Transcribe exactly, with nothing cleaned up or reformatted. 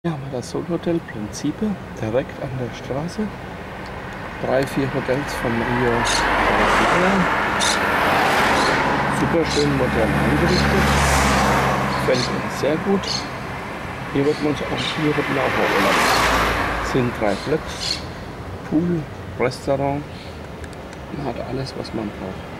Hier haben wir das Solhotel Principe, direkt an der Straße. Drei, vier Hotels von Rio de Janeiro. Super schön modern eingerichtet. Gefällt uns sehr gut. Hier wird man uns auch hier wird man auch mal Urlaub. Es sind drei Blöcks, Pool, Restaurant. Man hat alles, was man braucht.